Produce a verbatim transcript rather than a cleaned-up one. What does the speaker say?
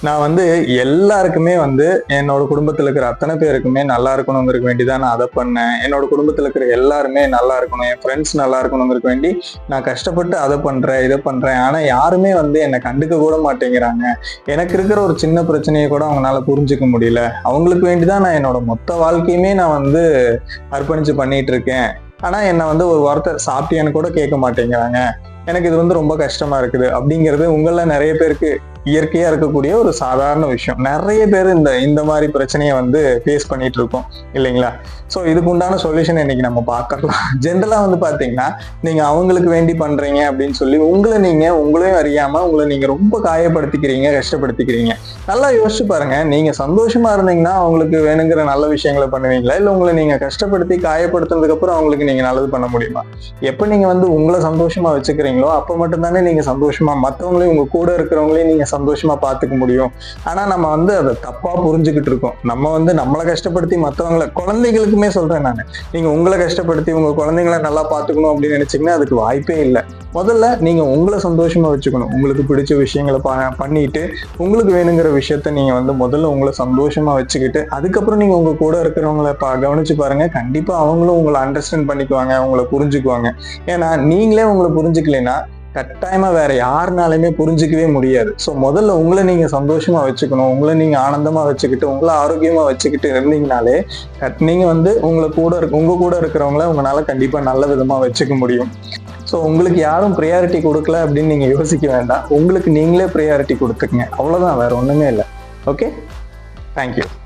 நான் வந்து எல்லாருக்குமே வந்து என்னோட குடும்பத்துல இருக்கிற அத்தனை பேருக்குமே நல்லா இருக்கணுங்கிறதுக்கு வேண்டி தான் நான் அதை பண்ணேன். என்னோட குடும்பத்துல இருக்கிற எல்லாருமே நல்லா இருக்கணும், என் ஃப்ரெண்ட்ஸ் நல்லா இருக்கணுங்கிறதுக்கு வேண்டி நான் கஷ்டப்பட்டு அதை பண்றேன், இதை பண்றேன். ஆனா யாருமே வந்து என்னை கண்டுக்க கூட மாட்டேங்கிறாங்க. எனக்கு இருக்கிற ஒரு சின்ன பிரச்சனையை கூட அவங்களால புரிஞ்சுக்க முடியல. அவங்களுக்கு வேண்டிதான் நான் என்னோட மொத்த வாழ்க்கையுமே நான் வந்து அர்ப்பணிச்சு பண்ணிட்டு இருக்கேன். ஆனா என்னை வந்து ஒரு வார்த்தை சாப்பிட்டியான்னு கூட கேட்க மாட்டேங்கிறாங்க. எனக்கு இது வந்து ரொம்ப கஷ்டமா இருக்குது அப்படிங்கிறது உங்கள நிறைய பேருக்கு இயற்கையா இருக்கக்கூடிய ஒரு சாதாரண விஷயம். நிறைய பேர் இந்த இந்த மாதிரி பிரச்சனையை வந்து ஃபேஸ் பண்ணிட்டு இருக்கோம் இல்லைங்களா? ஸோ இதுக்கு உண்டான சொல்யூஷன் இன்னைக்கு நம்ம பார்க்கலாம். ஜென்ரலா வந்து பாத்தீங்கன்னா, நீங்க அவங்களுக்கு வேண்டி பண்றீங்க அப்படின்னு சொல்லி உங்களை நீங்க உங்களையும் அறியாம உங்களை நீங்க ரொம்ப காயப்படுத்திக்கிறீங்க, கஷ்டப்படுத்திக்கிறீங்க. நல்லா யோசிச்சு பாருங்க. நீங்க சந்தோஷமா இருந்தீங்கன்னா அவங்களுக்கு வேணுங்கிற நல்ல விஷயங்களை பண்ணுவீங்களா, இல்ல உங்களை நீங்க கஷ்டப்படுத்தி காயப்படுத்துனதுக்கு அப்புறம் அவங்களுக்கு நீங்க நல்லது பண்ண முடியுமா? எப்ப நீங்க வந்து உங்களை சந்தோஷமா வச்சுக்கிறீங்களோ அப்ப மட்டும் தானே நீங்க சந்தோஷமா மற்றவங்களையும் உங்க கூட இருக்கிறவங்களையும் நீங்க சந்தோஷமா பாத்துக்க முடியும். ஆனா நம்ம வந்து அதை தப்பா புரிஞ்சுக்கிட்டு இருக்கோம். நம்ம வந்து நம்மளை கஷ்டப்படுத்தி மற்றவங்களை, குழந்தைகளுக்குமே சொல்றேன் நான், நீங்க உங்களை கஷ்டப்படுத்தி உங்க குழந்தைங்களை நல்லா பாத்துக்கணும் அப்படின்னு நினைச்சீங்கன்னா அதுக்கு வாய்ப்பே இல்லை. முதல்ல நீங்க உங்களை சந்தோஷமா வச்சுக்கணும். உங்களுக்கு பிடிச்ச விஷயங்களை பண்ணிட்டு உங்களுக்கு வேணுங்கிற விஷயத்த நீங்க வந்து முதல்ல உங்களை சந்தோஷமா வச்சுக்கிட்டு அதுக்கப்புறம் நீங்க உங்க கூட இருக்கிறவங்களை பா கவனிச்சு பாருங்க. கண்டிப்பா அவங்களும் உங்களை அண்டர்ஸ்டாண்ட் பண்ணிக்குவாங்க, உங்களை புரிஞ்சுக்குவாங்க. ஏன்னா நீங்களே உங்களை புரிஞ்சுக்கலைன்னா கட்டாயமா வேற யாருனாலுமே புரிஞ்சிக்கவே முடியாது. ஸோ முதல்ல உங்களை நீங்க சந்தோஷமா வச்சுக்கணும். உங்களை நீங்க ஆனந்தமா வச்சுக்கிட்டு உங்களை ஆரோக்கியமா வச்சுக்கிட்டு இருந்தீங்கனாலே நீங்க வந்து உங்களை கூட இருக்க உங்க கூட இருக்கிறவங்கள உங்களால கண்டிப்பா நல்ல விதமா வச்சுக்க முடியும். ஸோ உங்களுக்கு யாரும் ப்ரியாரிட்டி கொடுக்கல அப்படின்னு நீங்க யோசிக்க வேண்டாம். உங்களுக்கு நீங்களே ப்ரியாரிட்டி கொடுத்துக்கங்க. அவ்வளவுதான், வேற ஒண்ணுமே இல்லை. Okay, thank you.